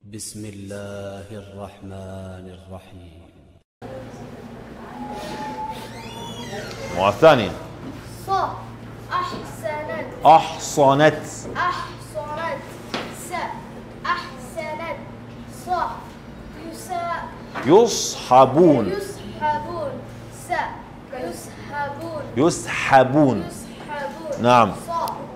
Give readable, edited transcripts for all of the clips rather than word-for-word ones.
بسم الله الرحمن الرحيم. والثانية ص أحسنت أحصنت أحصنت س أحسنت ص يصحبون يسحبون س يسحبون يسحبون يسحبون نعم. ص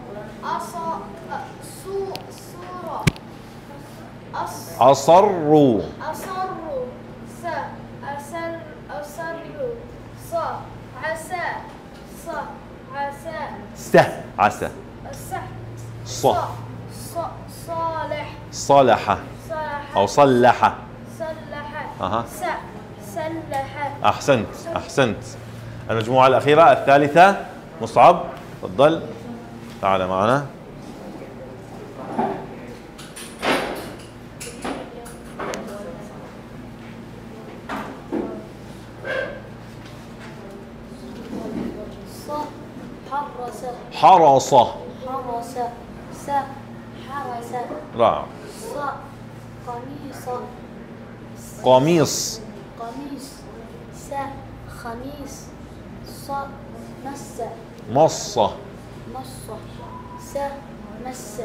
أصروا أصروا س أصروا ص عسى ص عسى عسى صالح صلح أو صلح صلح سلح أحسنت. المجموعة الأخيرة الثالثة مصعب تفضل تعال معنا. حرس س حرس رائع. ص قميص س خميس ص مس مص س مس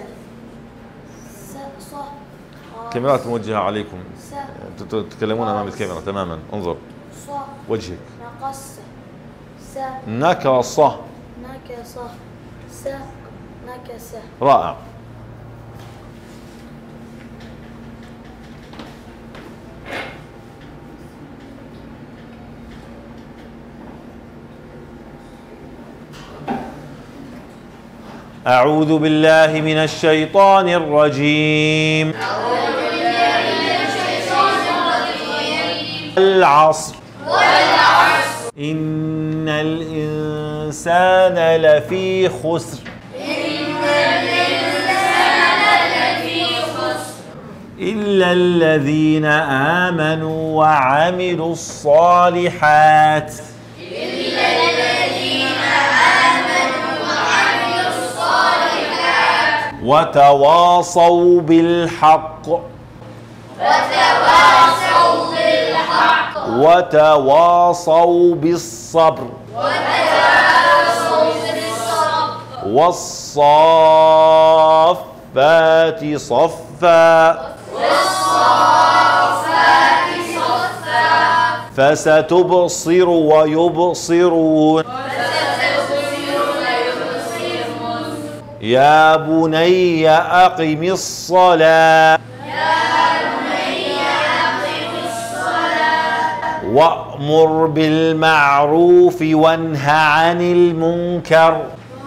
ص الكاميرات موجهة عليكم، س تتكلمون أمام الكاميرا تماما. انظر ص وجهك. نقص س نكص نكص س نكس رائع. أعوذ بالله من الشيطان الرجيم. العصر إن الإنسان لفي خسر إلا الذين آمنوا وعملوا الصالحات وتواصوا بالحق وتواصوا بالصبر والصافات صفا فستبصر ويبصرون يا بني أقم الصلاة وأمر بالمعروف وانه عن المنكر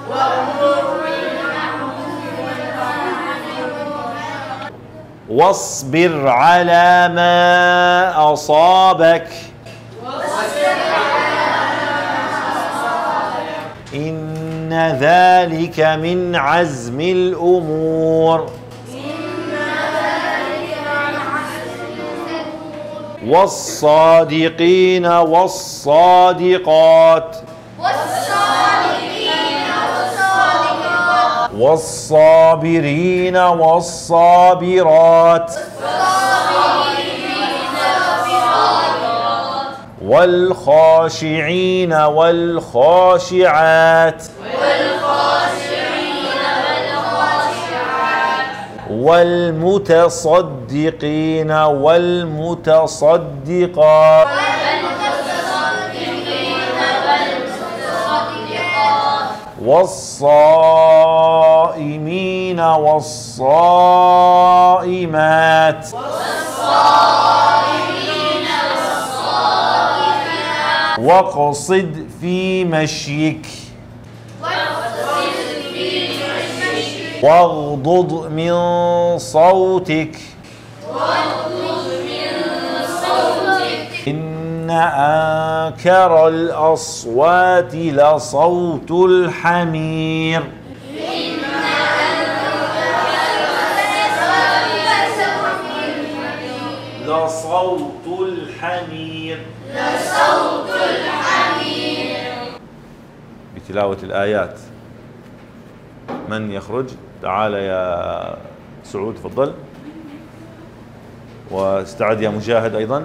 واصبر على ما أصابك إن ذلك من عزم الأمور والصادقين والصادقات والصابرين والصابرات والخاشعين والخاشعات والمتصدقين والمتصدقات والصائمين والصائمات واقصد في مشيك واغضض من صوتك إن أنكر الأصوات لصوت الحمير لصوت الحمير بتلاوة الآيات. من يخرج؟ تعال يا سعود تفضل. واستعد يا مجاهد أيضا.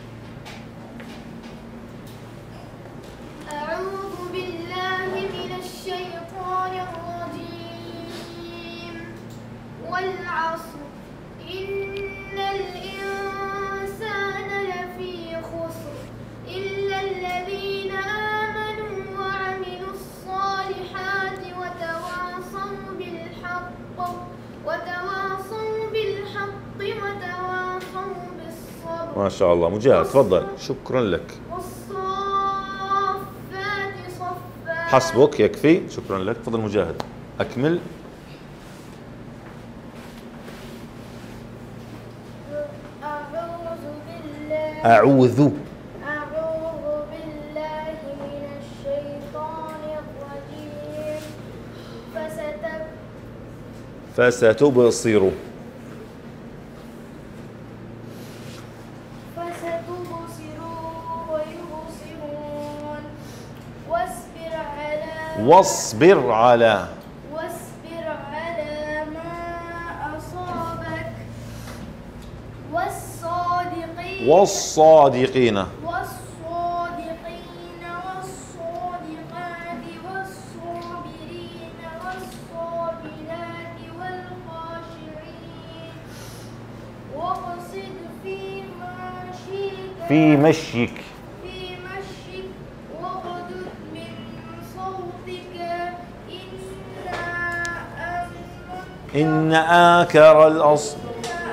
أعوذ بالله من الشيطان الرجيم والعصر إن الإنسان لفي خسر إلا الذين آمنوا وعملوا الصالحات وتواصوا بالحق وتواصوا بالصبر. ما شاء الله مجاهد، تفضل، شكرا لك. والصافات صفا. حسبك، يكفي، شكرا لك. تفضل مجاهد، أكمل. أعوذ بالله من الشيطان الرجيم فستبصر ويبصرون واصبر على ما أصابك والصادقين والصادقات والصابرين والصابرات والخاشعين واقصد في مشيك واغضض من صوتك إن أنكر الأصوات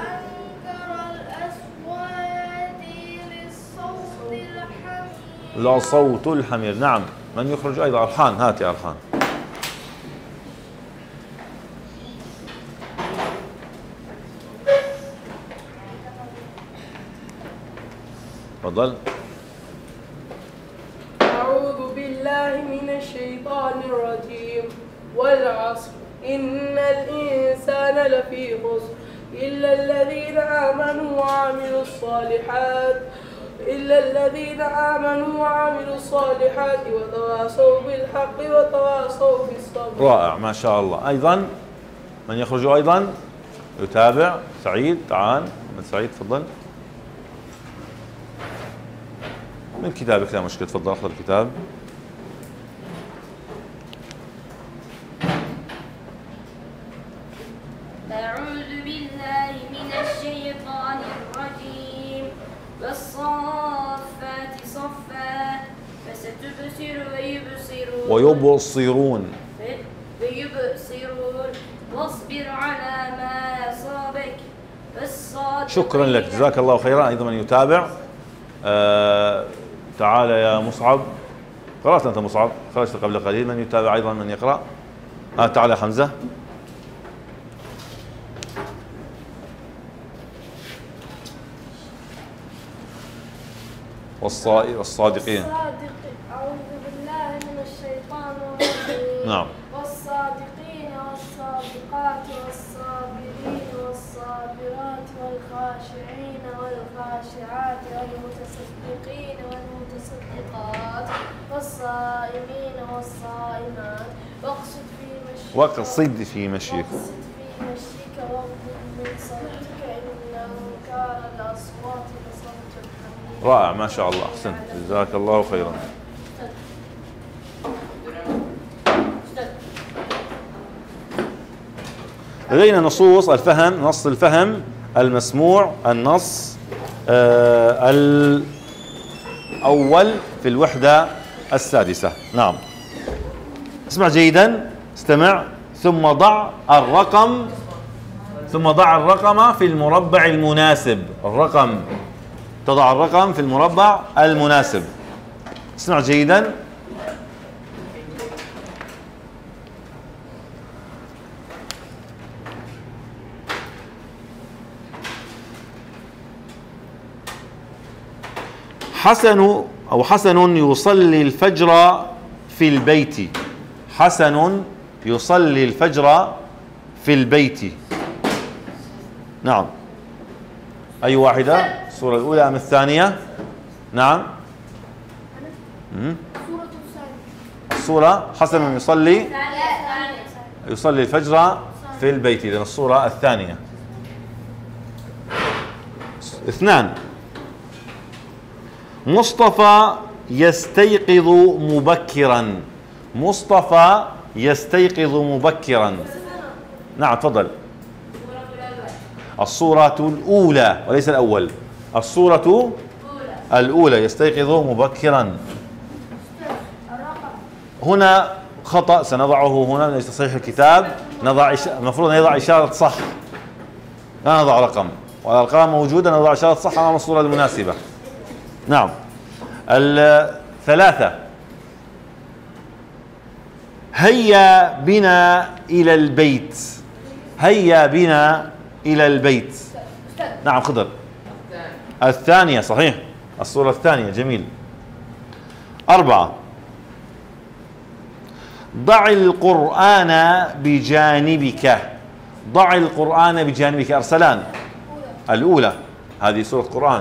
لصوت الحمير. نعم، من يخرج أيضا؟ أرحان، هات يا أرحان. تفضل. أعوذ بالله من الشيطان الرجيم والعصر إن الإنسان لفي خسر إلا الذين آمنوا وعملوا الصالحات وتواصوا بالحق وتواصوا بالصبر. رائع، ما شاء الله. أيضا من يخرج أيضا يتابع؟ سعيد، تعال. من سعيد، تفضل. من كتابك لا مشكلة، تفضل اخذ الكتاب. أعوذ بالله من الشيطان الرجيم والصافات صفا فستبصر ويبصرون واصبر على ما أصابك والصادقين. شكرا لك، جزاك الله خيرا. أيضا من يتابع؟ تعال يا مصعب. قرأت أنت مصعب، خرجت قبل قليل. من يتابع أيضا؟ من يقرأ؟ تعال يا حمزة. والصادقين. أعوذ بالله من الشيطان الرجيم. نعم. والصادقين والصادقات والصابرين والصابرات والخاشعين والخاشعات والمتصدقين والمتصدقات والصائمين والصائمات واقصد في مشيك واغضض من صوتك إن أنكر الأصوات لصوت الحمير. رائع، ما شاء الله، أحسنت، جزاك الله خيرا. لدينا نصوص الفهم، نص الفهم المسموع، النص الأول في الوحدة السادسة. نعم، اسمع جيدا، استمع. ثم ضع الرقم في المربع المناسب. تضع الرقم في المربع المناسب. اسمع جيدا. حسن يصلي الفجر في البيت. حسن يصلي الفجر في البيت. نعم، أي واحدة؟ الصورة الأولى أم الثانية؟ نعم. الصورة حسن يصلي الفجر في البيت، إذن الصورة الثانية. اثنان. مصطفى يستيقظ مبكرا. مصطفى يستيقظ مبكرا. نعم تفضل. الصورة الأولى وليس الأول. الصورة الأولى يستيقظ مبكرا. هنا خطأ سنضعه هنا من تصحيح الكتاب. المفروض أن يضع إشارة صح، لا نضع رقم، والأرقام موجودة، نضع إشارة صح أمام الصورة المناسبة. نعم. الثلاثة. هيا بنا إلى البيت. هيا بنا إلى البيت. نعم خضر. الثانية صحيح، الصورة الثانية جميل. أربعة. ضع القرآن بجانبك. ضع القرآن بجانبك. أرسلان الأولى، هذه سورة قرآن.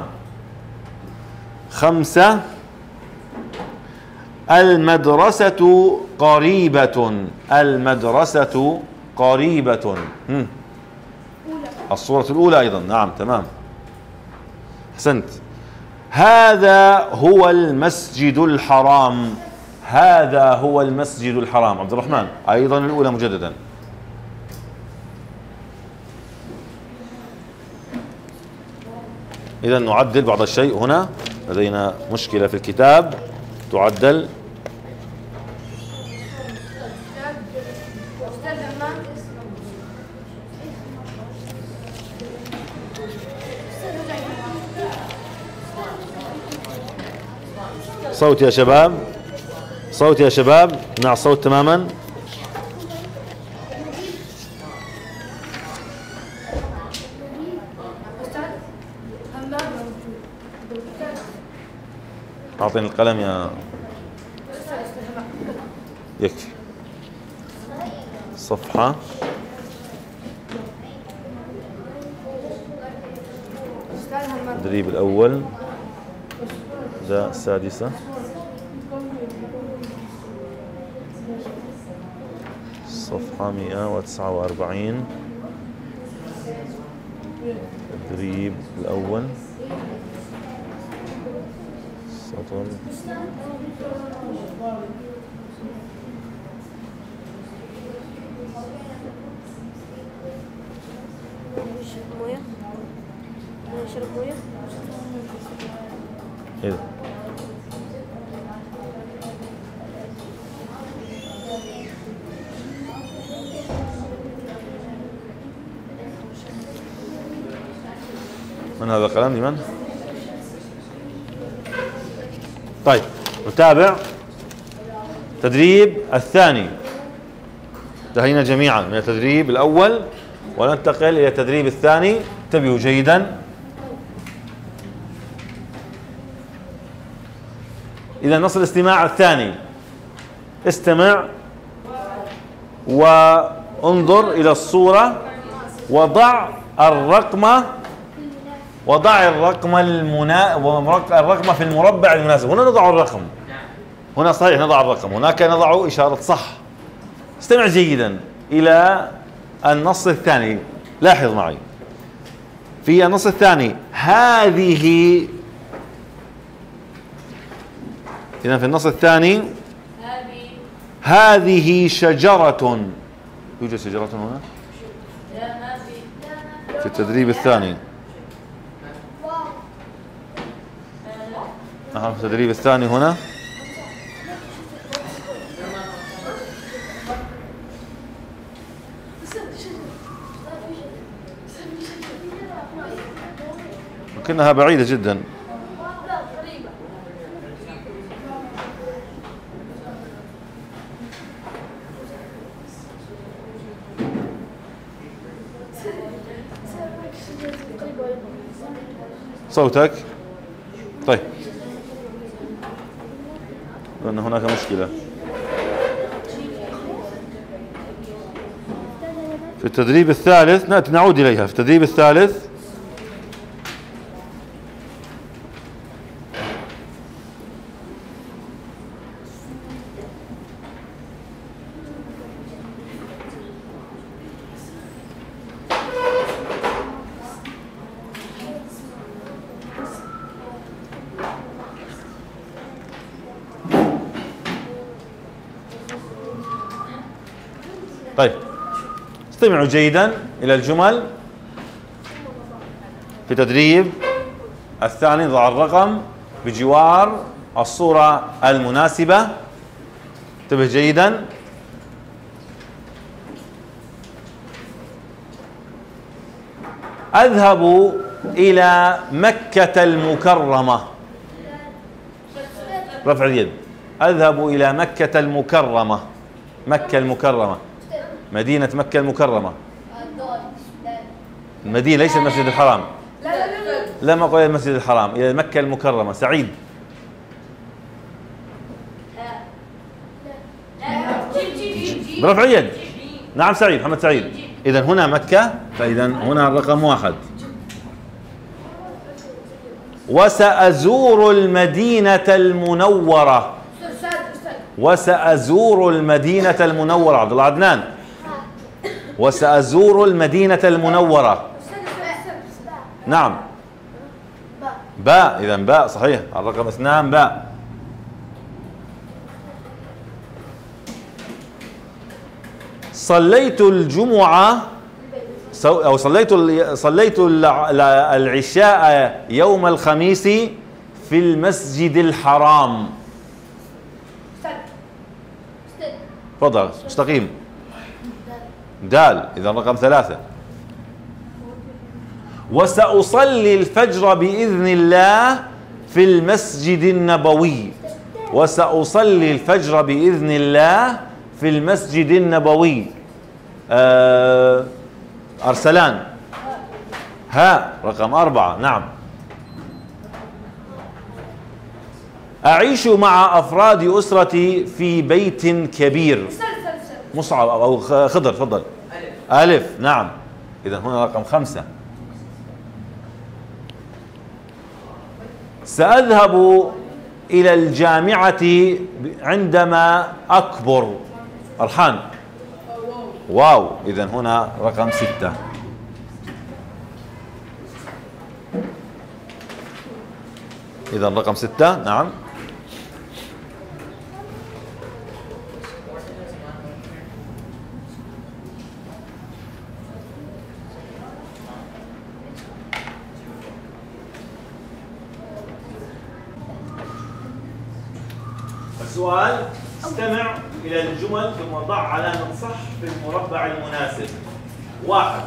خمسة. المدرسة قريبة. المدرسة قريبة. الصورة الأولى أيضا. نعم تمام أحسنت. هذا هو المسجد الحرام. هذا هو المسجد الحرام. عبد الرحمن أيضا الأولى مجددا. إذا نعدل بعض الشيء هنا، لدينا مشكلة في الكتاب تعدل. صوت يا شباب، صوت يا شباب، نع الصوت تماما. أعطيني القلم يا يكفي. صفحة التدريب الأول، ده السادسة، صفحة 149 التدريب الأول، سطر إيه؟ من هذا القلم لمن؟ طيب نتابع التدريب الثاني. انتهينا جميعا من التدريب الأول وننتقل إلى التدريب الثاني. انتبهوا جيدا. إذا نص الاستماع الثاني، استمع وانظر إلى الصورة وضع الرقم الرقم في المربع المناسب. هنا نضع الرقم، هنا صحيح نضع الرقم، هناك نضع إشارة صح. استمع جيدا إلى النص الثاني. لاحظ معي في النص الثاني إذا في النص الثاني هذه شجرة. يوجد شجرة هنا في التدريب الثاني. نعم في التدريب الثاني هنا لكنها بعيدة جدا. صوتك طيب، لأن هناك مشكلة في التدريب الثالث. نعود إليها في التدريب الثالث. طيب استمعوا جيدا إلى الجمل في تدريب الثاني. ضع الرقم بجوار الصورة المناسبة. انتبه جيدا. أذهب إلى مكة المكرمة. رفع اليد. أذهب إلى مكة المكرمة. مكة المكرمة، مدينة مكة المكرمة. المدينة ليس المسجد الحرام. لا ما قول المسجد الحرام، إلى مكة المكرمة. سعيد. برفع اليد. نعم سعيد، محمد سعيد. إذا هنا مكة، فإذا هنا الرقم 1. وسأزور المدينة المنورة. وسأزور المدينة المنورة. عبد الله عدنان. وسأزور المدينة المنورة. نعم باء. إذا باء صحيح. الرقم 2 باء. صليت الجمعة أو صليت العشاء يوم الخميس في المسجد الحرام. تفضل مستقيم. دال. إذا رقم 3. وسأصلي الفجر بإذن الله في المسجد النبوي. وسأصلي الفجر بإذن الله في المسجد النبوي. أرسلان. ها رقم 4. نعم. أعيش مع أفراد أسرتي في بيت كبير. مصعب أو خضر. تفضل. ألف. نعم. إذا هنا رقم 5. سأذهب إلى الجامعة عندما أكبر. أرحان. واو. إذا هنا رقم 6. إذا رقم 6. نعم. السؤال: استمع إلى الجمل ثم ضع علامة صح في المربع المناسب. 1.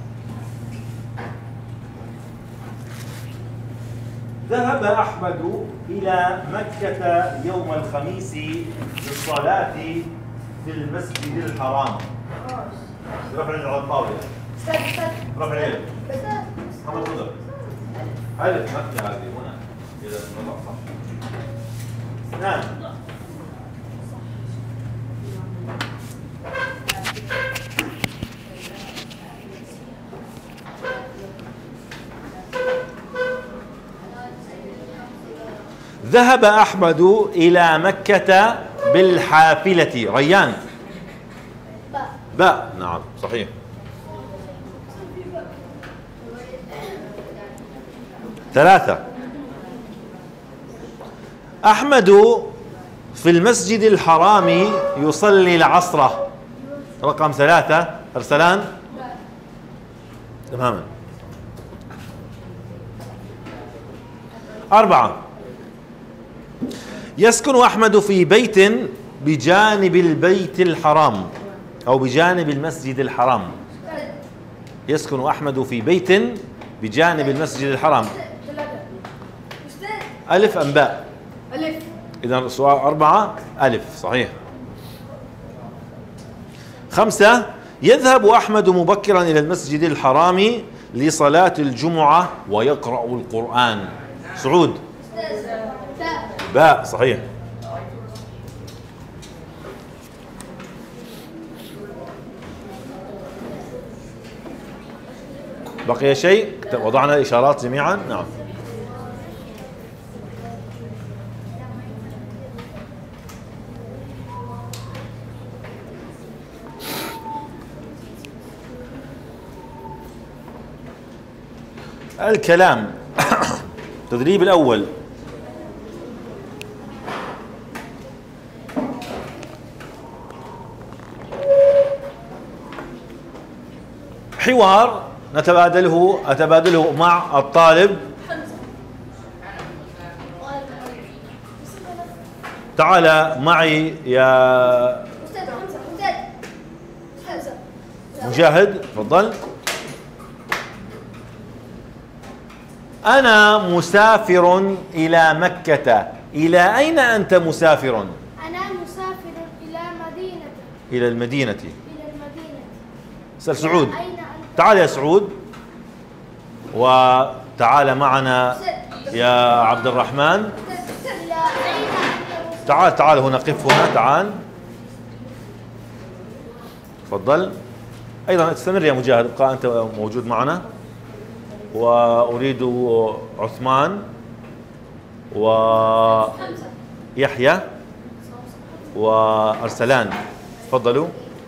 ذهب أحمد إلى مكة يوم الخميس للصلاة في المسجد الحرام. رفع اليد على الطاولة. رفع اليد. محمد خضر. ألف مكة هذه هنا. إذا المربع صح. 2. ذهب أحمد إلى مكة بالحافلة. ريان. باء. نعم صحيح. 3. أحمد في المسجد الحرام يصلي العصر. رقم 3. أرسلان. تماما. 4. يسكن أحمد في بيت بجانب البيت الحرام أو بجانب المسجد الحرام. يسكن أحمد في بيت بجانب المسجد الحرام. ألف أم باء؟ ألف. إذا السؤال 4 ألف صحيح. 5. يذهب أحمد مبكرا إلى المسجد الحرام لصلاة الجمعة ويقرأ القرآن. سعود. باء صحيح. بقي شيء؟ وضعنا الإشارات جميعا. نعم. الكلام. التدريب الأول: حوار أتبادله مع الطالب. تعال معي يا مجاهد، تفضل. أنا مسافر إلى مكة. إلى أين أنت مسافر؟ أنا مسافر إلى مدينة. إلى المدينة. إلى المدينة. سأل سعود. أين أنت؟ تعال يا سعود، وتعال معنا يا عبد الرحمن. إلى أين أنت؟ تعال هنا، قف هنا، تعال تفضل. أيضا استمر يا مجاهد، ابقى أنت موجود معنا. وأريد عثمان ويحيى وأرسلان، تفضلوا.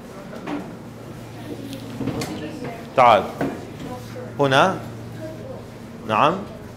تعال هنا، نعم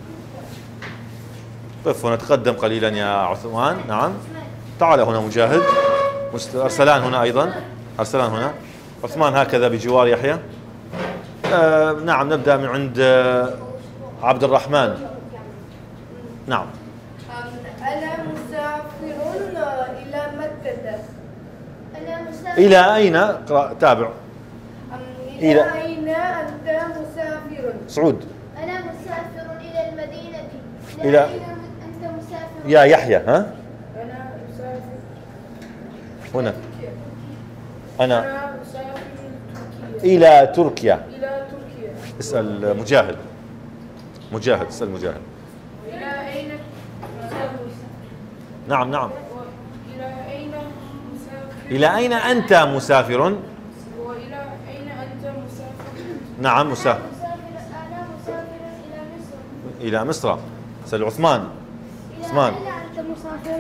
قف هنا، تقدم قليلا يا عثمان، نعم. تعال هنا مجاهد. أرسلان هنا أيضا، أرسلان هنا. عثمان هكذا بجوار يحيى. نعم، نبدأ من عند عبد الرحمن. نعم. أنا مسافر إلى مكة. أنا مسافر. إلى أين؟ اقرأ، تابع. إلى أين أنت مسافر؟ سعود. أنا مسافر إلى المدينة. إلى أين أنت مسافر؟ يا يحيى، ها؟ أنا مسافر هنا. أنا مسافر تركيا. إلى تركيا. إلى تركيا. اسأل مجاهد. مجاهد، اسأل مجاهد. إلى أين مسافر؟ نعم نعم. إلى أين مسافر؟ إلى أين أنت مسافر؟ وإلى أين أنت مسافر؟ نعم مسافر. أنا مسافر إلى مصر. إلى مصر. اسأل عثمان. عثمان. إلى أين أنت مسافر؟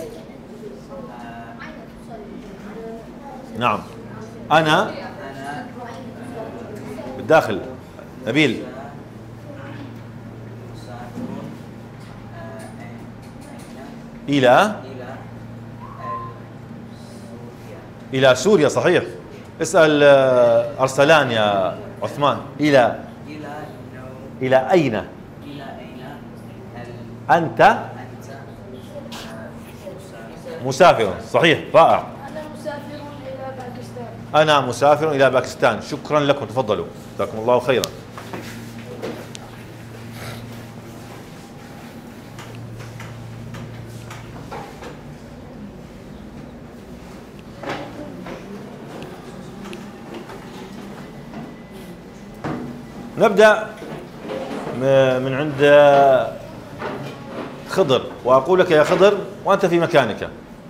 نعم. أنا بالداخل. نبيل. إلى سوريا، صحيح. اسأل أرسلان يا عثمان. إلى أين أنت مسافر؟ صحيح، رائع. أنا مسافر إلى باكستان. أنا مسافر إلى باكستان. شكرا لكم، تفضلوا، جزاكم الله خيرا. نبدأ من عند خضر، وأقول لك يا خضر وأنت في مكانك: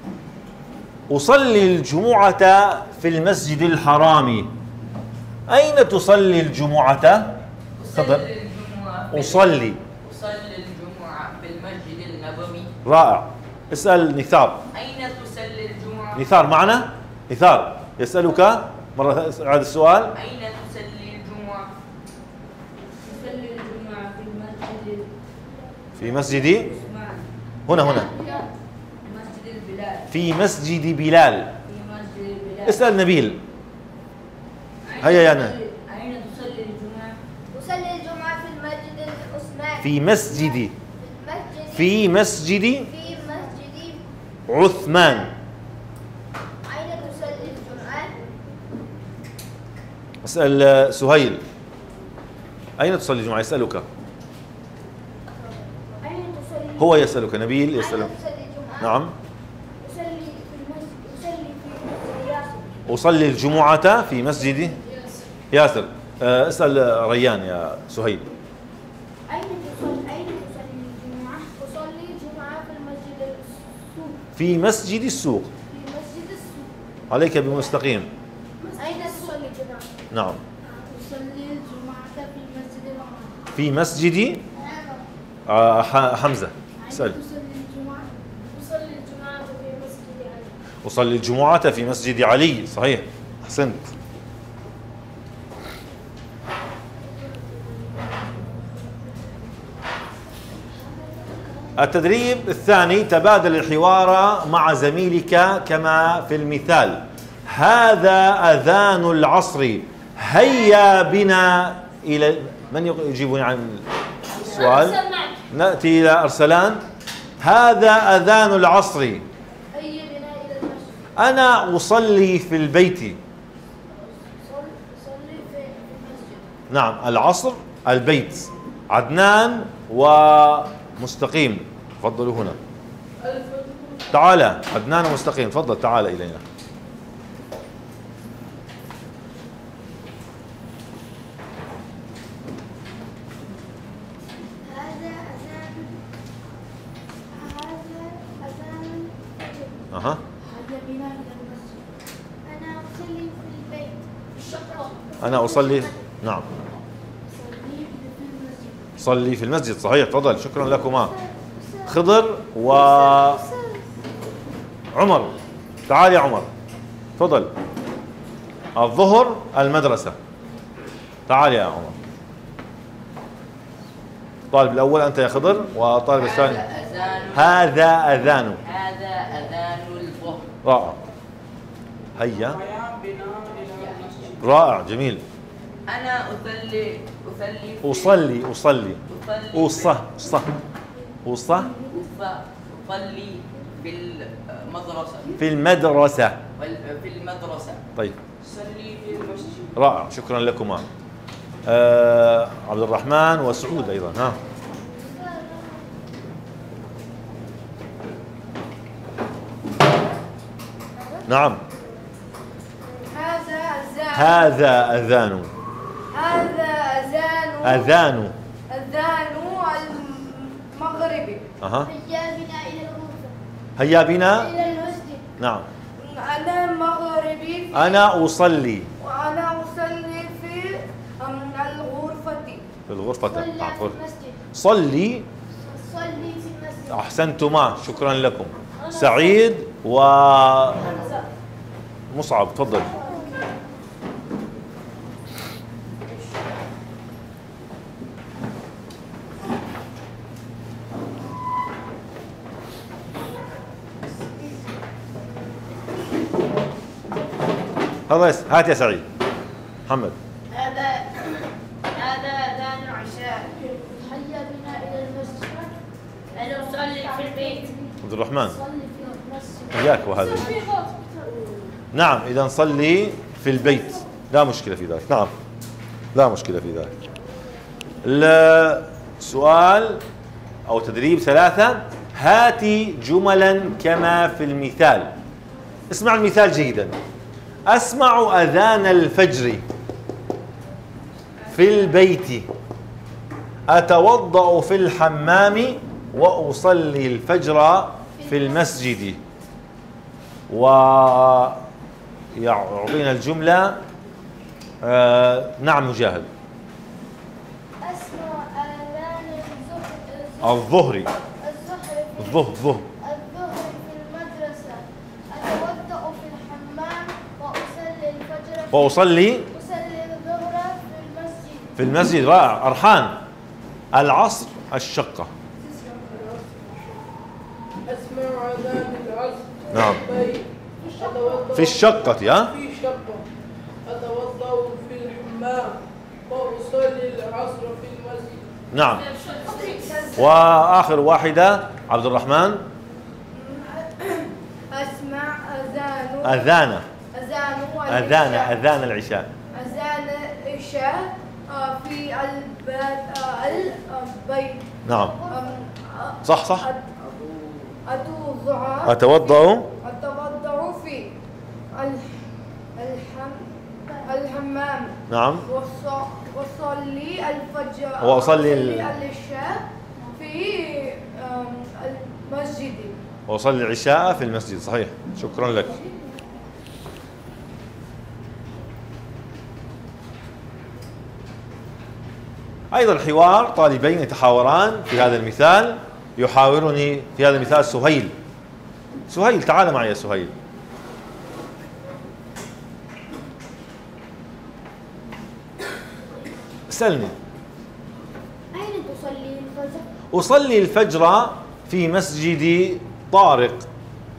أصلي الجمعة في المسجد الحرام. أين تصلي الجمعة؟ خضر. أصلي الجمعة في المسجد النبوي. رائع. اسأل نثار. أين تصلي الجمعة؟ نثار معنا؟ نثار يسألك مرة، أعد السؤال. أين تصلي الجمعة؟ تصلي الجمعة في المسجد. في مسجد هنا مسجد البلال. في مسجد بلال. في مسجد البلال. اسأل نبيل. هيا يا نبيل. أين تصلي الجمعة؟ أصلي الجمعة في المسجد العثماني. في مسجد في مسجد مسجد عثمان. أين تصلي الجمعة؟ اسأل سهيل. أين تصلي الجمعة؟ يسألك. أين تصلي؟ هو يسألك. نبيل أين يسألك. تصلي الجمعة؟ نعم. أصلي في المسجد. أصلي في ياسر. أصلي الجمعة في مسجد ياسر. اسأل ريان يا سهيل. أين تصلي الجمعة؟ أصلي الجمعة في المسجد السوق. في مسجد السوق. في مسجد السوق. عليك بمستقيم. أين تصلي الجمعة؟ نعم. أصلي الجمعة في مسجد العمر. في مسجد حمزة. اسأل. تصلي الجمعة؟ أصلي الجمعة في مسجد علي. أصلي الجمعة في مسجد علي. صحيح، أحسنت. التدريب الثاني: تبادل الحوار مع زميلك كما في المثال. هذا أذان العصر. هيا بنا إلى، من يجيبني عن السؤال؟ نأتي إلى أرسلان. هذا أذان العصر. هيا بنا إلى المسجد. أنا أصلي في البيت. صلي في المسجد. نعم، العصر البيت. عدنان ومستقيم، تفضلوا هنا. تعال عدنان ومستقيم، تفضل تعال إلينا. أها. هيا بنا إلى المسجد. أنا أصلي في البيت. الشقة. أنا أصلي، نعم، صلي في المسجد، صحيح، تفضل، شكرا لكما. خضر وعمر، تعال يا عمر، تفضل. الظهر المدرسة، تعال يا عمر. الطالب الأول أنت يا خضر، والطالب الثاني. هذا أذان. هذا أذان الظهر. رائع. هيا. رائع، جميل. أنا أصلي أصلي في المدرسة. في المدرسة. في المدرسة. طيب، أصلي في المسجد. رائع، شكرا لكما. عبد الرحمن وسعود أيضا. ها، نعم. هذا أذان. هذا أذان. هذا أذان. أذان. أذان المغربي. أها. هيا بنا إلى الغرفة. هيا بنا. إلى المسجد. نعم. أنا مغربي. أنا أصلي. وأنا أصلي في الغرفة. في الغرفة. صلى نعم. في المسجد. صلي. صلي في المسجد. أحسنتما، شكرا لكم. سعيد ومصعب، تفضل. خلاص، هات يا سعيد. محمد. هذا أذان العشاء. هيا بنا إلى المسجد. أنا أصلي في البيت. عبد الرحمن، صلي في المسجد. إياك وهذا. نعم، إذا نصلي في البيت لا مشكلة في ذلك. نعم، لا مشكلة في ذلك. السؤال أو تدريب 3. هاتي جملا كما في المثال. اسمع المثال جيدا. أسمع أذان الفجر في البيت، أتوضأ في الحمام، وأصلي الفجر في المسجد. ويعطينا الجملة. نعم مجاهد. أسمع أذان الظهر. الظهر الظهر في المدرسة. أتوضأ في الحمام وأصلي الفجر وأصلي أصلي الظهر في المسجد. في المسجد. رائع. أرحان. العصر الشقة. أسمع أذان العصر. نعم. أتوضأ في الشقة. ها، في شقة. أتوضأ في الحمام وأصلي العصر في المسجد. نعم. وآخر واحدة عبد الرحمن. أسمع أذان. أذان. أذان أذان العشاء. أذان العشاء في البيت. نعم، صح. أتوضأ أتوضأ في الحمام. نعم. وأصلي الفجر. وأصلي العشاء في المسجد. وأصلي العشاء في المسجد، صحيح، شكرا لك. أيضا حوار طالبين يتحاوران في هذا المثال. يحاورني في هذا المثال سهيل. سهيل، تعال معي يا سهيل. اسألني. أين تصلي الفجر؟ أصلي الفجر في مسجد طارق.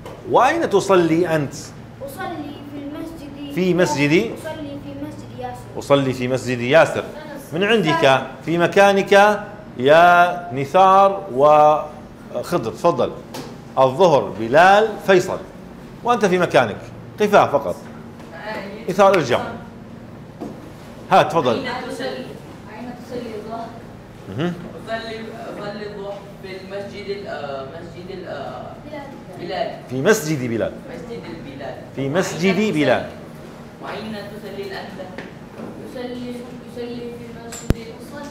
وأين تصلي أنت؟ أصلي في المسجد. في مسجد؟ أصلي في مسجد ياسر. أصلي في مسجد ياسر. من عندك في مكانك يا نثار وخضر، تفضل. الظهر بلال فيصل، وأنت في مكانك قفاه فقط. نثار ارجع، هات تفضل. أين تصلي الظهر؟ أصلي الظهر في مسجد بلال. في مسجد بلال. مسجد البلال. في مسجد بلال. وأين تصلي أنت؟ يصلي في مسجد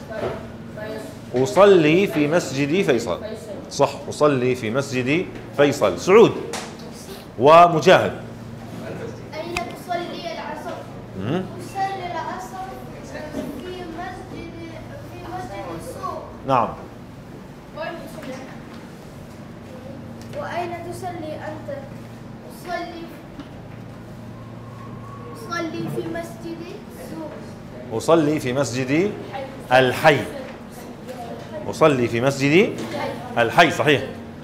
أصلي في مسجد فيصل. صح، أصلي في مسجد فيصل. سعود ومجاهد. أين تصلي العصر؟ أصلي العصر في مسجد السوق. نعم. وأين تصلي أنت؟ أصلي في مسجد السوق. أصلي في مسجد الحي. أصلي في مسجد الحي، صحيح.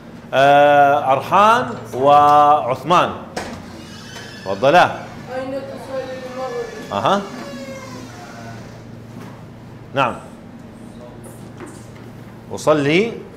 أرحان وعثمان تفضلا. أين تصلي المغرب؟ أها نعم. أصلي